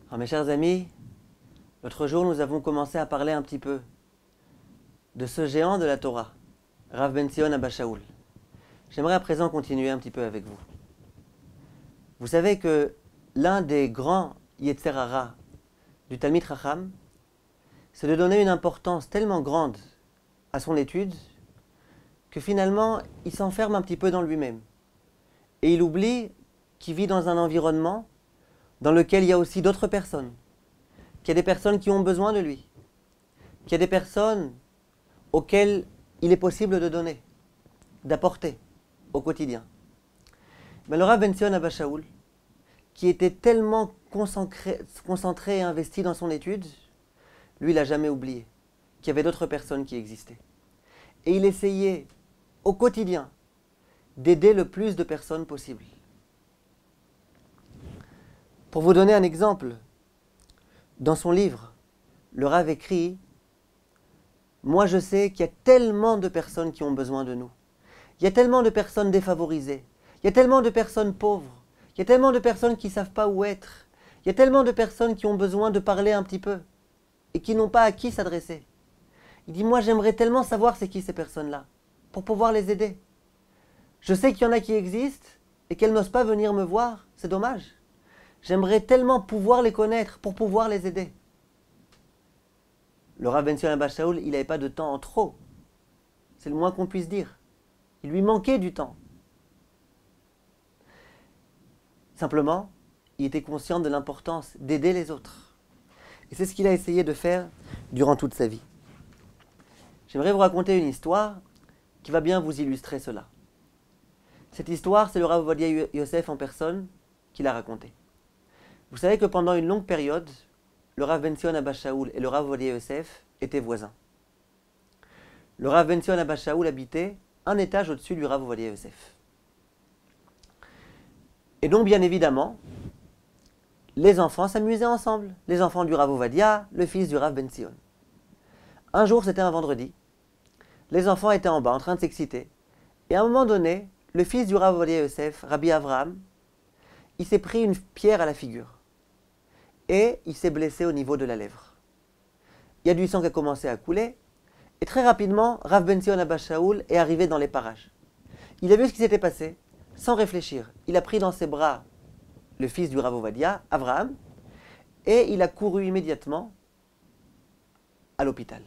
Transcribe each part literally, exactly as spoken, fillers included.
Alors mes chers amis, l'autre jour nous avons commencé à parler un petit peu de ce géant de la Torah, Rav Ben Sion Abba Shaul. J'aimerais à présent continuer un petit peu avec vous. Vous savez que l'un des grands Yetzer Hara du Talmid Chacham, c'est de donner une importance tellement grande à son étude que finalement il s'enferme un petit peu dans lui-même. Et il oublie qu'il vit dans un environnement dans lequel il y a aussi d'autres personnes, qu'il y a des personnes qui ont besoin de lui, qu'il y a des personnes auxquelles il est possible de donner, d'apporter au quotidien. Mais le Rav Ben Sion Abba Shaul, qui était tellement concentré, concentré et investi dans son étude, lui, il n'a jamais oublié qu'il y avait d'autres personnes qui existaient. Et il essayait au quotidien d'aider le plus de personnes possible. Pour vous donner un exemple, dans son livre, le Rav écrit « Moi je sais qu'il y a tellement de personnes qui ont besoin de nous. Il y a tellement de personnes défavorisées. Il y a tellement de personnes pauvres. Il y a tellement de personnes qui ne savent pas où être. Il y a tellement de personnes qui ont besoin de parler un petit peu et qui n'ont pas à qui s'adresser. Il dit « Moi j'aimerais tellement savoir c'est qui ces personnes-là pour pouvoir les aider. Je sais qu'il y en a qui existent et qu'elles n'osent pas venir me voir. C'est dommage. J'aimerais tellement pouvoir les connaître pour pouvoir les aider. » Le Rav Ben Sion Abba Shaul, il n'avait pas de temps en trop. C'est le moins qu'on puisse dire. Il lui manquait du temps. Simplement, il était conscient de l'importance d'aider les autres. Et c'est ce qu'il a essayé de faire durant toute sa vie. J'aimerais vous raconter une histoire qui va bien vous illustrer cela. Cette histoire, c'est le Rav Ovadia Yosef en personne qui l'a racontée. Vous savez que pendant une longue période, le Rav Ben Sion Abba Shaul et le Rav Ovadia Yosef étaient voisins. Le Rav Ben Sion Abba Shaul habitait un étage au-dessus du Rav Ovadia Yosef. Et donc, bien évidemment, les enfants s'amusaient ensemble. Les enfants du Rav Ovadia, le fils du Rav Ben Sion. Un jour, c'était un vendredi. Les enfants étaient en bas en train de s'exciter. Et à un moment donné, le fils du Rav Ovadia Yosef, Rabbi Avraham, il s'est pris une pierre à la figure. Et il s'est blessé au niveau de la lèvre. Il y a du sang qui a commencé à couler. Et très rapidement, Rav Ben Sion Abba Shaul est arrivé dans les parages. Il a vu ce qui s'était passé, sans réfléchir. Il a pris dans ses bras le fils du Rav Ovadia, Avraham, et il a couru immédiatement à l'hôpital.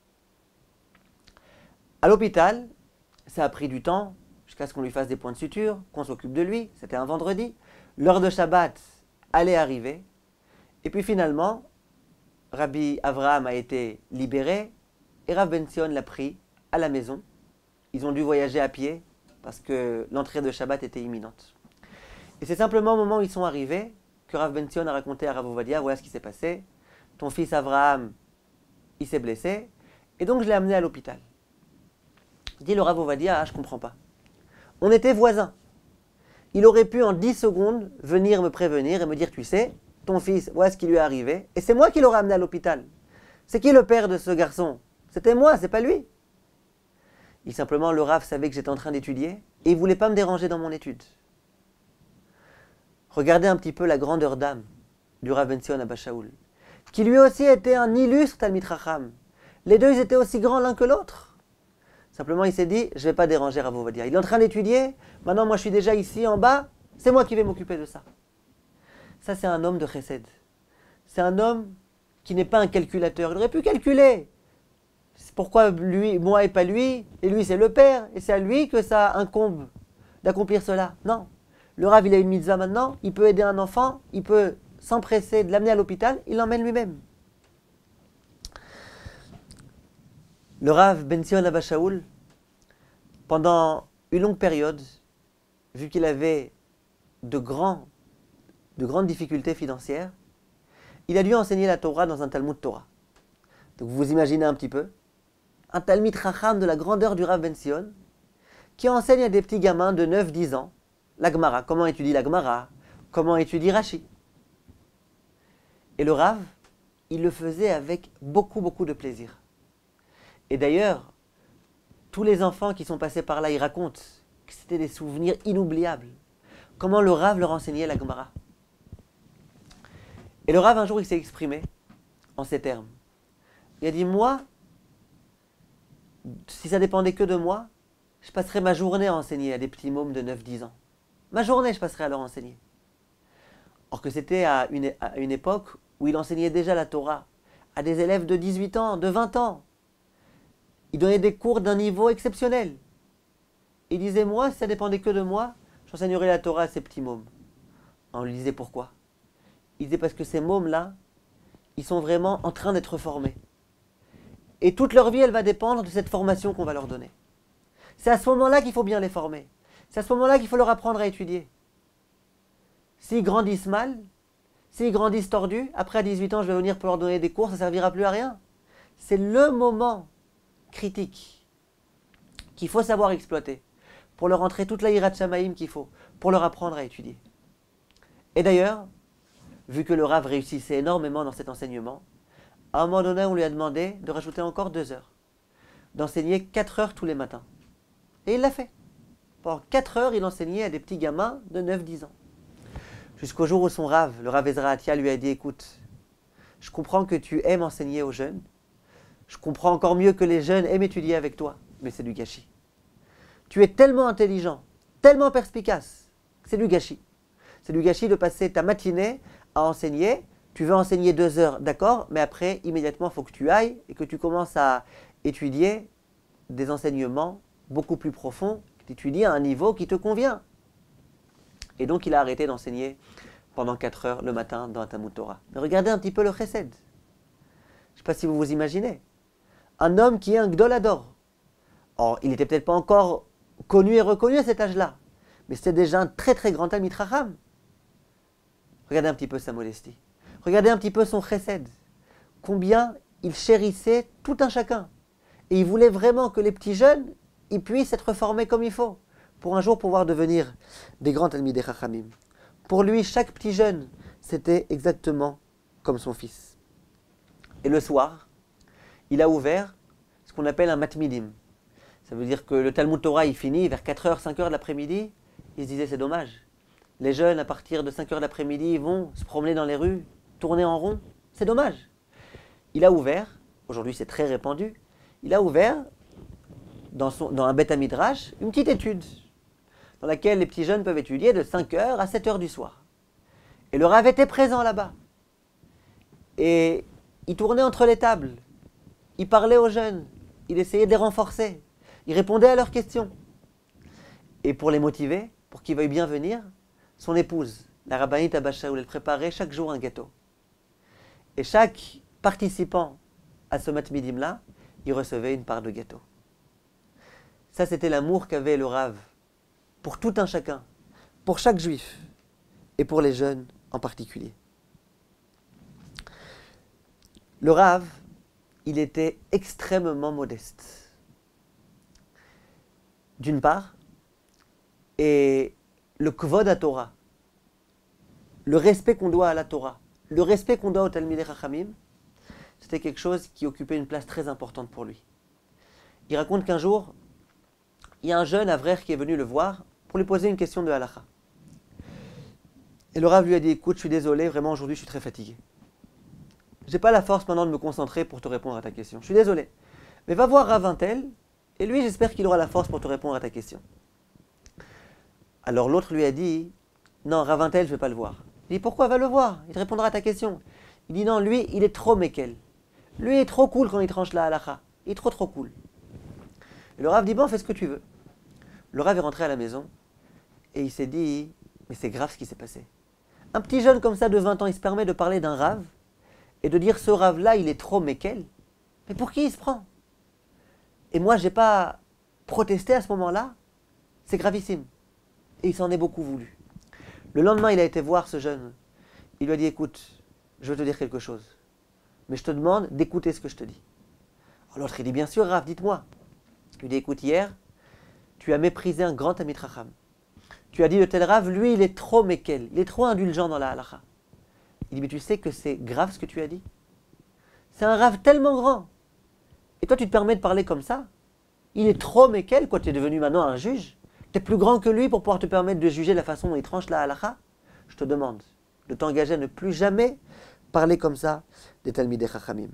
À l'hôpital, ça a pris du temps, jusqu'à ce qu'on lui fasse des points de suture, qu'on s'occupe de lui. C'était un vendredi. L'heure de Shabbat allait arriver. Et puis finalement, Rabbi Avraham a été libéré et Rav Ben Sion l'a pris à la maison. Ils ont dû voyager à pied parce que l'entrée de Shabbat était imminente. Et c'est simplement au moment où ils sont arrivés que Rav Ben Sion a raconté à Rav Ovadia, voilà ce qui s'est passé. Ton fils Avraham, il s'est blessé et donc je l'ai amené à l'hôpital. Dit le Rav Ovadia, ah, je ne comprends pas. On était voisins. Il aurait pu en dix secondes venir me prévenir et me dire, tu sais, ton fils, voilà ce qui lui est arrivé, et c'est moi qui l'aurais amené à l'hôpital. C'est qui le père de ce garçon? C'était moi, c'est pas lui. Il simplement, le Rav savait que j'étais en train d'étudier, et il ne voulait pas me déranger dans mon étude. Regardez un petit peu la grandeur d'âme du Rav Ben Sion Abba Shaul, qui lui aussi était un illustre Talmid Chacham. Les deux, ils étaient aussi grands l'un que l'autre. Simplement, il s'est dit, je ne vais pas déranger Rav Ovadia. Il est en train d'étudier, maintenant moi je suis déjà ici en bas, c'est moi qui vais m'occuper de ça. Ça, c'est un homme de chesed. C'est un homme qui n'est pas un calculateur. Il aurait pu calculer. Pourquoi lui, moi et pas lui? Et lui, c'est le père. Et c'est à lui que ça incombe d'accomplir cela. Non. Le Rav, il a une mitzvah maintenant. Il peut aider un enfant. Il peut s'empresser de l'amener à l'hôpital. Il l'emmène lui-même. Le Rav Ben Sion Abba Shaul, pendant une longue période, vu qu'il avait de grands de grandes difficultés financières, il a dû enseigner la Torah dans un Talmud Torah. Donc vous imaginez un petit peu, un Talmid Chacham de la grandeur du Rav Ben Sion, qui enseigne à des petits gamins de neuf dix ans la Gemara, comment étudie la Gemara, comment étudie Rashi. Et le Rav, il le faisait avec beaucoup, beaucoup de plaisir. Et d'ailleurs, tous les enfants qui sont passés par là, ils racontent que c'était des souvenirs inoubliables. Comment le Rav leur enseignait la Gemara. Et le Rav, un jour, il s'est exprimé en ces termes. Il a dit, moi, si ça dépendait que de moi, je passerais ma journée à enseigner à des petits mômes de neuf dix ans. Ma journée, je passerais à leur enseigner. Or que c'était à une, à une époque où il enseignait déjà la Torah à des élèves de dix-huit ans, de vingt ans. Il donnait des cours d'un niveau exceptionnel. Il disait, moi, si ça dépendait que de moi, j'enseignerais la Torah à ces petits mômes. On lui disait pourquoi. Il disait parce que ces mômes-là, ils sont vraiment en train d'être formés. Et toute leur vie, elle va dépendre de cette formation qu'on va leur donner. C'est à ce moment-là qu'il faut bien les former. C'est à ce moment-là qu'il faut leur apprendre à étudier. S'ils grandissent mal, s'ils grandissent tordus, après à dix-huit ans, je vais venir pour leur donner des cours, ça ne servira plus à rien. C'est le moment critique qu'il faut savoir exploiter pour leur entrer toute la hirat shamaïm qu'il faut, pour leur apprendre à étudier. Et d'ailleurs, vu que le Rav réussissait énormément dans cet enseignement, à un moment donné, on lui a demandé de rajouter encore deux heures, d'enseigner quatre heures tous les matins. Et il l'a fait. Pendant quatre heures, il enseignait à des petits gamins de neuf dix ans. Jusqu'au jour où son Rav, le Rav Ezra Atia, lui a dit, écoute, je comprends que tu aimes enseigner aux jeunes, je comprends encore mieux que les jeunes aiment étudier avec toi, mais c'est du gâchis. Tu es tellement intelligent, tellement perspicace, que c'est du gâchis. C'est du gâchis de passer ta matinée à enseigner. Tu veux enseigner deux heures, d'accord, mais après, immédiatement, il faut que tu ailles et que tu commences à étudier des enseignements beaucoup plus profonds, que tu étudies à un niveau qui te convient. Et donc, il a arrêté d'enseigner pendant quatre heures le matin dans un Talmud Torah. Mais regardez un petit peu le chesed. Je ne sais pas si vous vous imaginez. Un homme qui est un gdolador. Or, il n'était peut-être pas encore connu et reconnu à cet âge-là, mais c'était déjà un très très grand Talmid Chacham. Regardez un petit peu sa modestie. Regardez un petit peu son chesed. Combien il chérissait tout un chacun. Et il voulait vraiment que les petits jeunes, ils puissent être formés comme il faut, pour un jour pouvoir devenir des grands Talmidei Chachamim. Pour lui, chaque petit jeune, c'était exactement comme son fils. Et le soir, il a ouvert ce qu'on appelle un matmidim. Ça veut dire que le Talmud Torah, il finit vers quatre heures, cinq heures de l'après-midi. Il se disait, c'est dommage. Les jeunes, à partir de cinq heures de l'après-midi, ils vont se promener dans les rues, tourner en rond. C'est dommage. Il a ouvert, aujourd'hui c'est très répandu, il a ouvert dans, son, dans un Beth Midrash une petite étude dans laquelle les petits jeunes peuvent étudier de cinq heures à sept heures du soir. Et le Rav était présent là-bas. Et il tournait entre les tables. Il parlait aux jeunes. Il essayait de les renforcer. Il répondait à leurs questions. Et pour les motiver, pour qu'ils veuillent bien venir, son épouse, la rabbinite Abba Shaul, elle préparait chaque jour un gâteau. Et chaque participant à ce matmidim-là, il recevait une part de gâteau. Ça, c'était l'amour qu'avait le Rav pour tout un chacun, pour chaque juif, et pour les jeunes en particulier. Le Rav, il était extrêmement modeste. D'une part, et le kvod à Torah, le respect qu'on doit à la Torah, le respect qu'on doit au Talmidei Chachamim, c'était quelque chose qui occupait une place très importante pour lui. Il raconte qu'un jour, il y a un jeune avraire qui est venu le voir pour lui poser une question de halakha. Et le Rav lui a dit, écoute, je suis désolé, vraiment aujourd'hui je suis très fatigué. Je n'ai pas la force maintenant de me concentrer pour te répondre à ta question. Je suis désolé. Mais va voir Rav Untel, et lui j'espère qu'il aura la force pour te répondre à ta question. Alors l'autre lui a dit, non, Rav Untel, je ne vais pas le voir. Il dit, pourquoi? Va le voir, il te répondra à ta question. Il dit, non, lui, il est trop mekel. Lui, il est trop cool quand il tranche la halakha. Il est trop trop cool. Et le Rav dit, bon, fais ce que tu veux. Le Rav est rentré à la maison, et il s'est dit, mais c'est grave ce qui s'est passé. Un petit jeune comme ça de vingt ans, il se permet de parler d'un Rav, et de dire, ce Rav-là, il est trop mekel. Mais pour qui il se prend? Et moi, je n'ai pas protesté à ce moment-là. C'est gravissime. Et il s'en est beaucoup voulu. Le lendemain, il a été voir ce jeune. Il lui a dit, écoute, je veux te dire quelque chose. Mais je te demande d'écouter ce que je te dis. Alors l'autre, il dit, bien sûr, Rav, dites-moi. Il lui dit, écoute, hier, tu as méprisé un grand Talmid Chacham. Tu as dit, le tel Rav, lui, il est trop mekel. Il est trop indulgent dans la halakha. Il dit, mais tu sais que c'est grave ce que tu as dit? C'est un Rav tellement grand. Et toi, tu te permets de parler comme ça? Il est trop mekel, quoi, tu es devenu maintenant un juge. Tu es plus grand que lui pour pouvoir te permettre de juger la façon dont il tranche la halakha. Je te demande de t'engager à ne plus jamais parler comme ça des Talmidei Chachamim.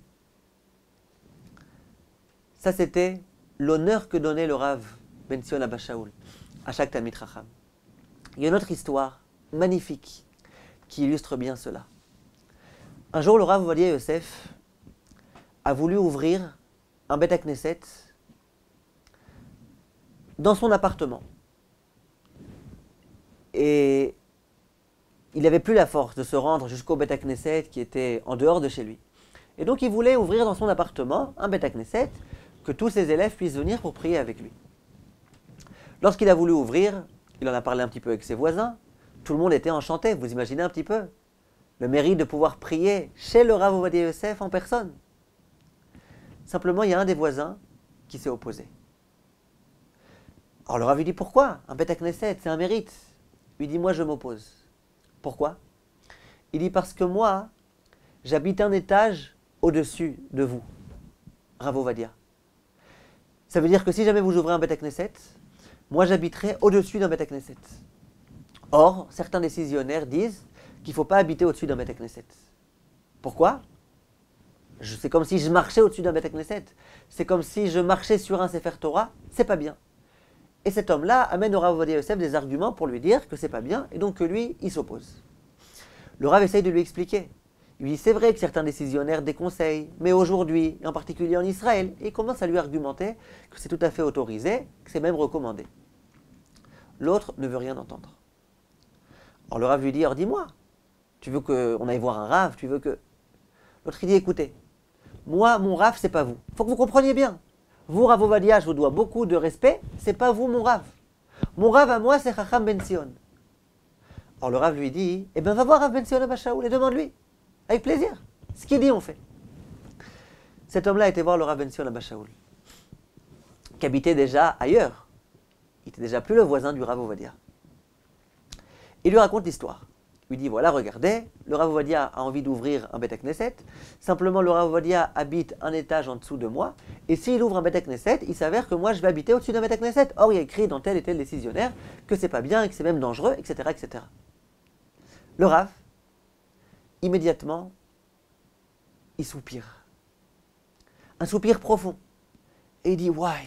Ça, c'était l'honneur que donnait le Rav Ben Zion Abba Shaul à chaque Talmid Chacham. Il y a une autre histoire magnifique qui illustre bien cela. Un jour, le Rav Ovadia Yosef a voulu ouvrir un Beth Knesset dans son appartement. Et il n'avait plus la force de se rendre jusqu'au Beth Knesset qui était en dehors de chez lui. Et donc il voulait ouvrir dans son appartement un Beth Knesset que tous ses élèves puissent venir pour prier avec lui. Lorsqu'il a voulu ouvrir, il en a parlé un petit peu avec ses voisins, tout le monde était enchanté, vous imaginez un petit peu le mérite de pouvoir prier chez le Rav Ovadia Yosef en personne. Simplement, il y a un des voisins qui s'est opposé. Alors le Rav lui dit pourquoi? Un Beth Knesset, c'est un mérite. Il dit moi je m'oppose. Pourquoi? Il dit parce que moi, j'habite un étage au-dessus de vous, Rav Ovadia. Ça veut dire que si jamais vous ouvrez un Beth Knesset, moi j'habiterai au-dessus d'un Beth Knesset. Or, certains décisionnaires disent qu'il ne faut pas habiter au-dessus d'un Beth Knesset. Pourquoi? C'est comme si je marchais au-dessus d'un Beth Knesset. C'est comme si je marchais sur un Sefer Torah, c'est pas bien. Et cet homme-là amène au Rav Ovadia Yosef des arguments pour lui dire que c'est pas bien, et donc que lui, il s'oppose. Le Rav essaye de lui expliquer. Il lui dit, c'est vrai que certains décisionnaires déconseillent, mais aujourd'hui, et en particulier en Israël, et il commence à lui argumenter que c'est tout à fait autorisé, que c'est même recommandé. L'autre ne veut rien entendre. Alors le Rav lui dit, alors dis-moi, tu veux qu'on aille voir un Rav, tu veux que... L'autre il dit, écoutez, moi, mon Rav, c'est pas vous. Il faut que vous compreniez bien. Vous, Rav Ovadia, je vous dois beaucoup de respect, c'est pas vous mon Rav. Mon Rav à moi, c'est Chacham Ben Zion. Alors le Rav lui dit, eh bien va voir Rav Ben Zion Abba Shaul et demande-lui. Avec plaisir. Ce qu'il dit, on fait. Cet homme-là était voir le Rav Ben Zion Abba Shaul, qui habitait déjà ailleurs. Il était déjà plus le voisin du Rav Ovadia. Il lui raconte l'histoire. Il lui dit, voilà, regardez, le Rav Ovadia a envie d'ouvrir un Beth Knesset. Simplement, le Rav Ovadia habite un étage en dessous de moi. Et s'il ouvre un Beth Knesset, il s'avère que moi, je vais habiter au-dessus d'un Beth Knesset. Or, il y a écrit dans tel et tel décisionnaire que c'est pas bien et que c'est même dangereux, et cetera, et cetera. Le Rav, immédiatement, il soupire. Un soupir profond. Et il dit, ouais,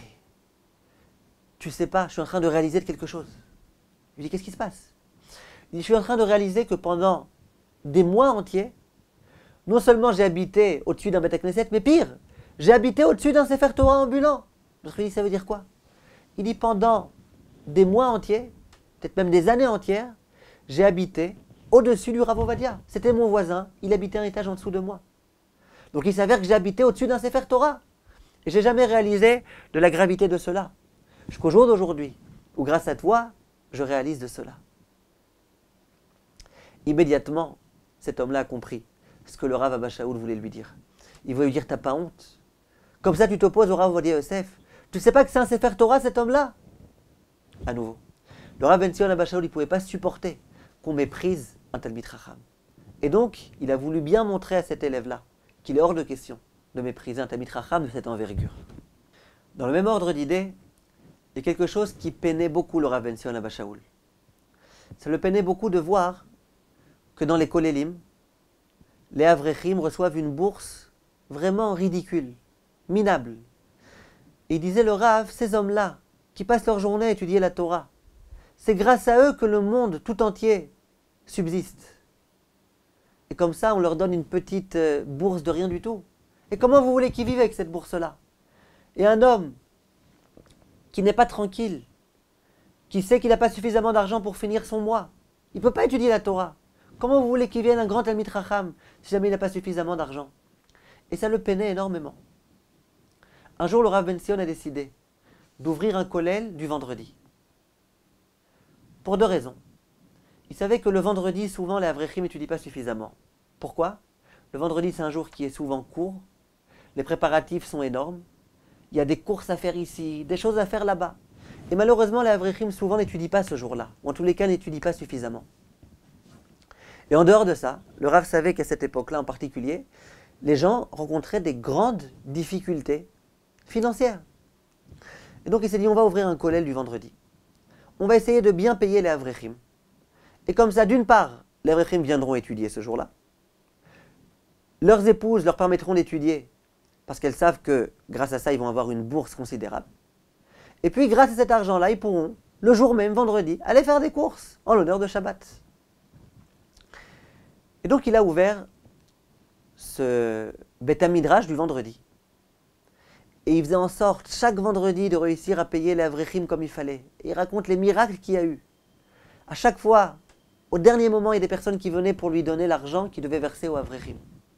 tu sais pas, je suis en train de réaliser quelque chose. Il dit, qu'est-ce qui se passe? Il dit, je suis en train de réaliser que pendant des mois entiers, non seulement j'ai habité au-dessus d'un Beth Knesset, mais pire, j'ai habité au-dessus d'un Sefer Torah ambulant. L'autre dit, ça veut dire quoi? Il dit, pendant des mois entiers, peut-être même des années entières, j'ai habité au-dessus du Rav Ovadia. C'était mon voisin, il habitait un étage en dessous de moi. Donc il s'avère que j'ai habité au-dessus d'un Sefer Torah. Et j'ai jamais réalisé de la gravité de cela. Jusqu'au jour d'aujourd'hui, où grâce à toi, je réalise de cela. Immédiatement, cet homme-là a compris ce que le Rav Abba Shaul voulait lui dire. Il voulait lui dire, t'as pas honte? Comme ça, tu t'opposes au Rav Ovadia Yosef. Tu sais pas que c'est un Sefer Torah, cet homme-là? À nouveau, le Rav Ben Zion Abba Shaul, il ne pouvait pas supporter qu'on méprise un Talmid Chacham. Et donc, il a voulu bien montrer à cet élève-là qu'il est hors de question de mépriser un Talmid Chacham de cette envergure. Dans le même ordre d'idées, il y a quelque chose qui peinait beaucoup le Rav Ben Zion Abba Shaul. Ça le peinait beaucoup de voir que dans les Kolélim, les Avrechim reçoivent une bourse vraiment ridicule, minable. Et il disait le Rav, ces hommes-là, qui passent leur journée à étudier la Torah, c'est grâce à eux que le monde tout entier subsiste. Et comme ça, on leur donne une petite euh, bourse de rien du tout. Et comment vous voulez qu'ils vivent avec cette bourse-là? Et un homme qui n'est pas tranquille, qui sait qu'il n'a pas suffisamment d'argent pour finir son mois, il ne peut pas étudier la Torah. Comment vous voulez qu'il vienne un grand Talmid Chacham si jamais il n'a pas suffisamment d'argent? Et ça le peinait énormément. Un jour, le Rav Ben Zion a décidé d'ouvrir un kollel du vendredi. Pour deux raisons. Il savait que le vendredi, souvent, les Avrechim n'étudient pas suffisamment. Pourquoi? Le vendredi, c'est un jour qui est souvent court. Les préparatifs sont énormes. Il y a des courses à faire ici, des choses à faire là-bas. Et malheureusement, les Avrechim souvent n'étudient pas ce jour-là. Ou en tous les cas, n'étudient pas suffisamment. Et en dehors de ça, le Rav savait qu'à cette époque-là en particulier, les gens rencontraient des grandes difficultés financières. Et donc il s'est dit, on va ouvrir un kollel du vendredi. On va essayer de bien payer les Avrechim. Et comme ça, d'une part, les Avrechim viendront étudier ce jour-là. leurs épouses leur permettront d'étudier, parce qu'elles savent que grâce à ça, ils vont avoir une bourse considérable. Et puis, grâce à cet argent-là, ils pourront, le jour même, vendredi, aller faire des courses en l'honneur de Shabbat. Et donc, il a ouvert ce Beth Midrash du vendredi. Et il faisait en sorte, chaque vendredi, de réussir à payer les Avrechim comme il fallait. Et il raconte les miracles qu'il y a eu. À chaque fois, au dernier moment, il y a des personnes qui venaient pour lui donner l'argent qu'il devait verser aux Avrechim.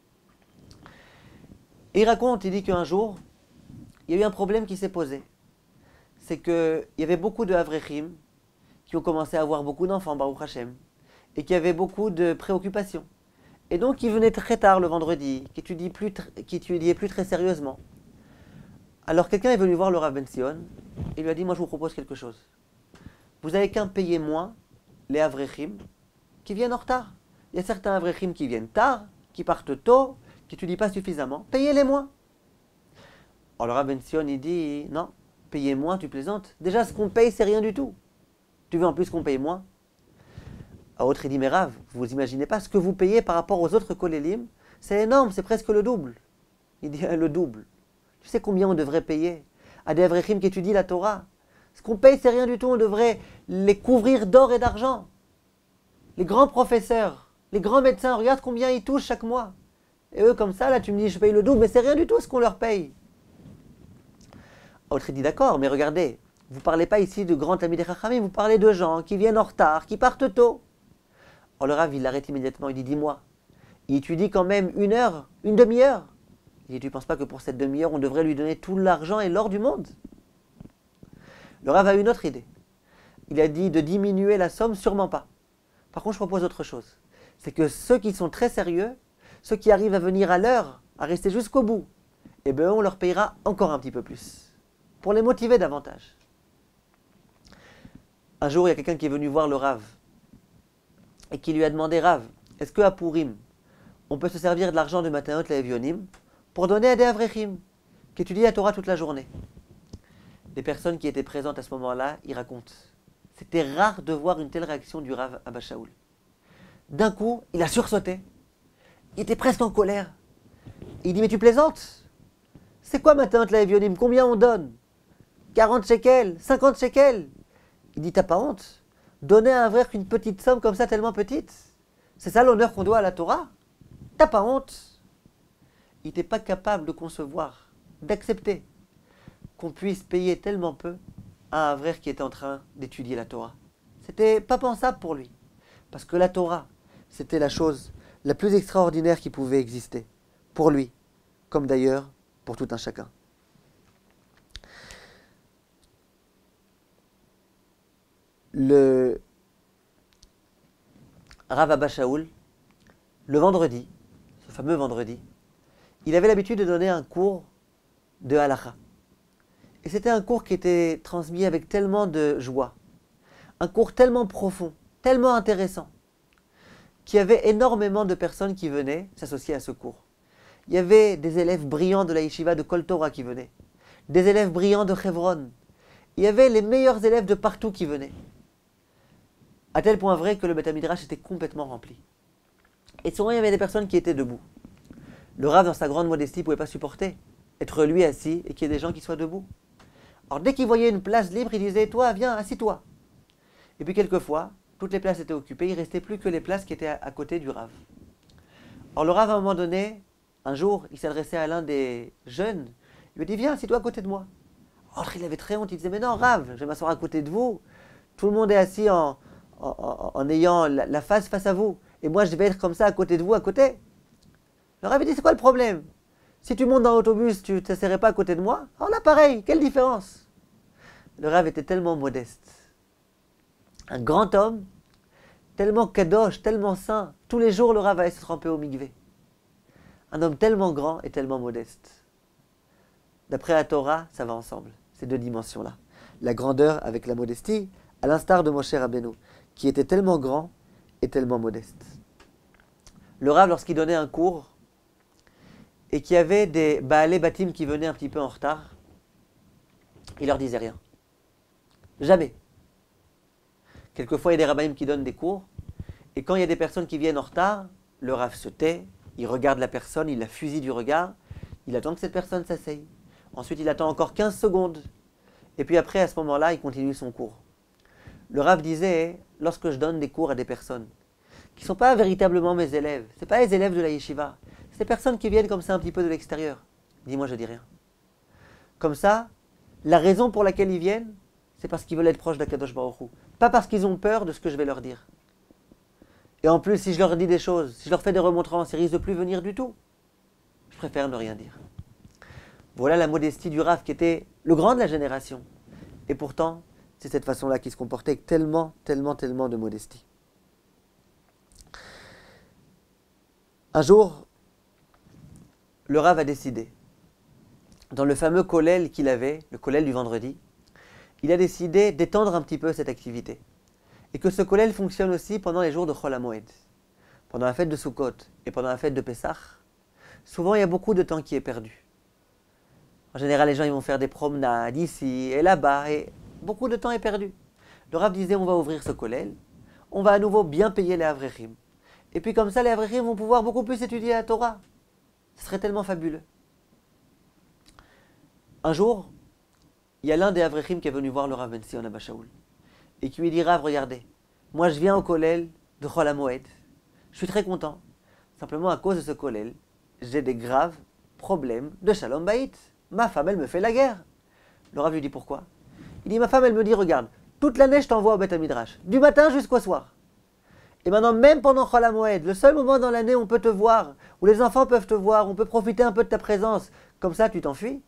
Et il raconte, il dit qu'un jour, il y a eu un problème qui s'est posé. C'est qu'il y avait beaucoup de Avrechim qui ont commencé à avoir beaucoup d'enfants, Baruch Hashem, et qui avaient beaucoup de préoccupations. Et donc, ils venaient très tard le vendredi, qui étudiaient plus, qui étudiaient plus très sérieusement. Alors, quelqu'un est venu voir le Rav Ben Sion et lui a dit, moi, je vous propose quelque chose. Vous n'avez qu'à payer moins les Avrechim qui viennent en retard. Il y a certains Avrechim qui viennent tard, qui partent tôt, qui n'étudient pas suffisamment. Payez-les moins. Alors, le Rav Ben Sion, il dit, non, payer moins, tu plaisantes. Déjà, ce qu'on paye, c'est rien du tout. Tu veux en plus qu'on paye moins? À autre, il dit, mais Rav, vous imaginez pas ce que vous payez par rapport aux autres kolélim, c'est énorme, c'est presque le double. Il dit, le double. Tu sais combien on devrait payer à des Avrechim qui étudient la Torah? Ce qu'on paye, c'est rien du tout, on devrait les couvrir d'or et d'argent. Les grands professeurs, les grands médecins, regarde combien ils touchent chaque mois. Et eux, comme ça, là, tu me dis, je paye le double, mais c'est rien du tout ce qu'on leur paye. Autre, il dit, d'accord, mais regardez, vous ne parlez pas ici de grands Talmidei Chachamim, vous parlez de gens qui viennent en retard, qui partent tôt. Alors le Rav, il l'arrête immédiatement, il dit, dis-moi, il étudie quand même une heure, une demi-heure. Il dit, tu ne penses pas que pour cette demi-heure, on devrait lui donner tout l'argent et l'or du monde? Le Rav a une autre idée. Il a dit de diminuer la somme, sûrement pas. Par contre, je propose autre chose. C'est que ceux qui sont très sérieux, ceux qui arrivent à venir à l'heure, à rester jusqu'au bout, eh bien, on leur payera encore un petit peu plus, pour les motiver davantage. Un jour, il y a quelqu'un qui est venu voir le Rav, et qui lui a demandé, Rav, est-ce qu'à Purim, on peut se servir de l'argent de Matanot Le'Evionim pour donner à des Avrechim, qui étudient la Torah toute la journée? Les personnes qui étaient présentes à ce moment-là, ils racontent. C'était rare de voir une telle réaction du Rav Abba Shaul. D'un coup, il a sursauté. Il était presque en colère. Il dit, mais tu plaisantes? C'est quoi Matanot Le'Evionim? Combien on donne? quarante shekels, cinquante shekels? Il dit, t'as pas honte? Donner à un frère qu'une petite somme comme ça, tellement petite? C'est ça l'honneur qu'on doit à la Torah? T'as pas honte? Il n'était pas capable de concevoir, d'accepter qu'on puisse payer tellement peu à un frère qui était en train d'étudier la Torah. C'était pas pensable pour lui. Parce que la Torah, c'était la chose la plus extraordinaire qui pouvait exister. Pour lui, comme d'ailleurs pour tout un chacun. Le Rav Abba Shaul, le vendredi, ce fameux vendredi, il avait l'habitude de donner un cours de halakha. Et c'était un cours qui était transmis avec tellement de joie, un cours tellement profond, tellement intéressant, qu'il y avait énormément de personnes qui venaient s'associer à ce cours. Il y avait des élèves brillants de la yeshiva de Kol Torah qui venaient, des élèves brillants de Hebron. Il y avait les meilleurs élèves de partout qui venaient. À tel point vrai que le Beth Midrash était complètement rempli. Et souvent, il y avait des personnes qui étaient debout. Le Rav, dans sa grande modestie, ne pouvait pas supporter être lui assis et qu'il y ait des gens qui soient debout. Alors, dès qu'il voyait une place libre, il disait, toi, viens, assis-toi. Et puis, quelquefois, toutes les places étaient occupées, il ne restait plus que les places qui étaient à, à côté du Rav. Alors, le Rav, à un moment donné, un jour, il s'adressait à l'un des jeunes, il lui dit, viens, assis-toi à côté de moi. Alors, il avait très honte, il disait, mais non, Rav, je vais m'asseoir à côté de vous. Tout le monde est assis en... En, en, en ayant la, la face face à vous. Et moi, je vais être comme ça à côté de vous, à côté. Le Rav dit, c'est quoi le problème? Si tu montes dans l'autobus, tu ne t'asserais pas à côté de moi? Alors là, pareil, quelle différence? Le Rav était tellement modeste. Un grand homme, tellement kadosh, tellement saint. Tous les jours, le Rav allait se tremper au mikvé. Un homme tellement grand et tellement modeste. D'après la Torah, ça va ensemble, ces deux dimensions-là. La grandeur avec la modestie, à l'instar de Moshe Rabbeinu, qui était tellement grand et tellement modeste. Le Rav, lorsqu'il donnait un cours, et qu'il y avait des Baalei Batim qui venaient un petit peu en retard, il leur disait rien. Jamais. Quelquefois, il y a des rabbins qui donnent des cours, et quand il y a des personnes qui viennent en retard, le Rav se tait, Il regarde la personne, il la fusille du regard, il attend que cette personne s'asseye. Ensuite, il attend encore quinze secondes. Et puis après, à ce moment-là, il continue son cours. Le Rav disait, lorsque je donne des cours à des personnes qui ne sont pas véritablement mes élèves, ce ne sont pas les élèves de la yeshiva, c'est des personnes qui viennent comme ça un petit peu de l'extérieur. Dis-moi, je dis rien. Comme ça, la raison pour laquelle ils viennent, c'est parce qu'ils veulent être proches d'Akadosh Baruch Hu. Pas parce qu'ils ont peur de ce que je vais leur dire. Et en plus, si je leur dis des choses, si je leur fais des remontrances, ils risquent de plus venir du tout. Je préfère ne rien dire. Voilà la modestie du Rav qui était le grand de la génération. Et pourtant, c'est cette façon-là qu'il se comportait avec tellement, tellement, tellement de modestie. Un jour, le Rav a décidé, dans le fameux kollel qu'il avait, le kollel du vendredi, il a décidé d'étendre un petit peu cette activité. Et que ce kollel fonctionne aussi pendant les jours de Chol HaMoed. Pendant la fête de Sukkot et pendant la fête de Pessah, souvent il y a beaucoup de temps qui est perdu. En général, les gens ils vont faire des promenades ici et là-bas, et beaucoup de temps est perdu. Le Rav disait, on va ouvrir ce kollel, on va à nouveau bien payer les Avrechim. Et puis comme ça, les Avrechim vont pouvoir beaucoup plus étudier la Torah. Ce serait tellement fabuleux. Un jour, il y a l'un des Avrechim qui est venu voir le Rav Ben Sion Abba Shaul et qui lui dit, Rav, regardez, moi je viens au kollel de Chol HaMoed, je suis très content. Simplement à cause de ce kollel, j'ai des graves problèmes de Shalom Bayit. Ma femme, elle me fait la guerre. Le Rav lui dit pourquoi? Il dit, ma femme, elle me dit, regarde, toute l'année je t'envoie au Beth Midrash, du matin jusqu'au soir. Et maintenant, même pendant Chol HaMoed, le seul moment dans l'année où on peut te voir, où les enfants peuvent te voir, on peut profiter un peu de ta présence, comme ça tu t'enfuis.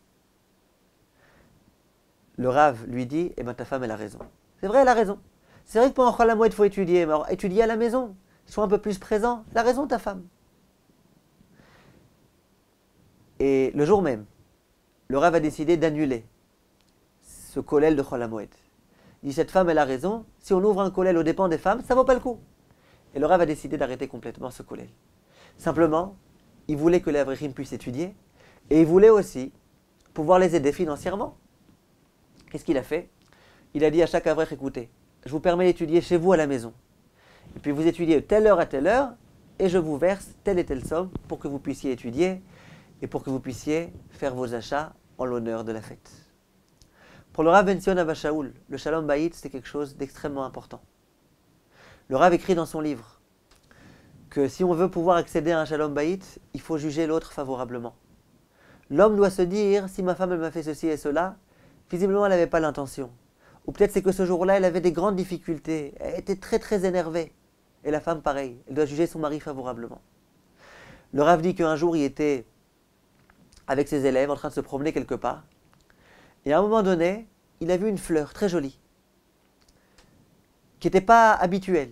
Le Rav lui dit, eh bien ta femme elle a raison. C'est vrai, elle a raison. C'est vrai que pendant Chol HaMoed il faut étudier, mais alors étudier à la maison, sois un peu plus présent. Elle a raison ta femme. Et le jour même, le Rav a décidé d'annuler ce kollel de Chol HaMoed. Il dit, cette femme elle a raison, si on ouvre un kollel aux dépens des femmes, ça vaut pas le coup. Et le Rav a décidé d'arrêter complètement ce kollel. Simplement, il voulait que les Avrechim puissent étudier, et il voulait aussi pouvoir les aider financièrement. Qu'est-ce qu'il a fait? Il a dit à chaque Avrech, écoutez, je vous permets d'étudier chez vous à la maison. Et puis vous étudiez telle heure à telle heure, et je vous verse telle et telle somme pour que vous puissiez étudier, et pour que vous puissiez faire vos achats en l'honneur de la fête. Pour le Rav Ben Sion Abba Shaul, le Shalom Bayit, c'est quelque chose d'extrêmement important. Le Rav écrit dans son livre que si on veut pouvoir accéder à un Shalom Bayit, il faut juger l'autre favorablement. L'homme doit se dire, si ma femme elle m'a fait ceci et cela, visiblement elle n'avait pas l'intention. Ou peut-être c'est que ce jour-là, elle avait des grandes difficultés, elle était très très énervée. Et la femme pareil, elle doit juger son mari favorablement. Le Rav dit qu'un jour il était avec ses élèves en train de se promener quelque part, et à un moment donné, il a vu une fleur très jolie, qui n'était pas habituelle.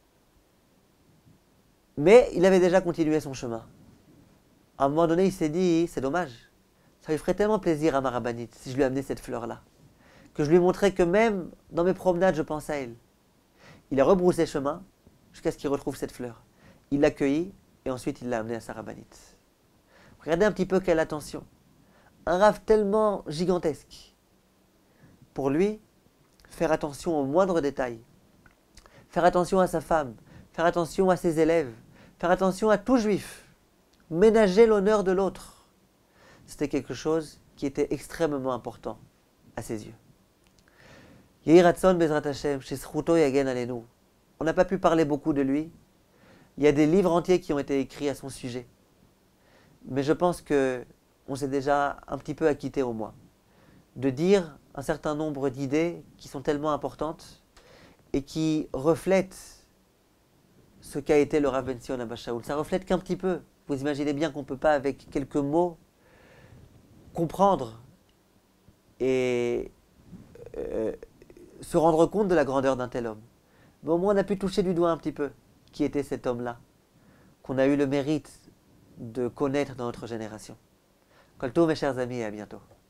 Mais il avait déjà continué son chemin. À un moment donné, il s'est dit, c'est dommage, ça lui ferait tellement plaisir à ma rabbinite si je lui amenais cette fleur-là, que je lui montrais que même dans mes promenades, je pense à elle. Il a rebroussé chemin jusqu'à ce qu'il retrouve cette fleur. Il l'a cueillie et ensuite il l'a amenée à sa rabbinite. Regardez un petit peu quelle attention. Un Rav tellement gigantesque. Pour lui, faire attention aux moindres détails, faire attention à sa femme, faire attention à ses élèves, faire attention à tout juif, ménager l'honneur de l'autre, c'était quelque chose qui était extrêmement important à ses yeux. Yehi Ratzon Bezrat Hashem, Shezchuto Yagen Alenu. On n'a pas pu parler beaucoup de lui. Il y a des livres entiers qui ont été écrits à son sujet. Mais je pense qu'on s'est déjà un petit peu acquitté au moins de dire un certain nombre d'idées qui sont tellement importantes et qui reflètent ce qu'a été le Rav Ben Sion Abba Shaul. Ça reflète qu'un petit peu. Vous imaginez bien qu'on ne peut pas, avec quelques mots, comprendre et euh, se rendre compte de la grandeur d'un tel homme. Mais au moins, on a pu toucher du doigt un petit peu qui était cet homme-là, qu'on a eu le mérite de connaître dans notre génération. Kol tov, mes chers amis, et à bientôt.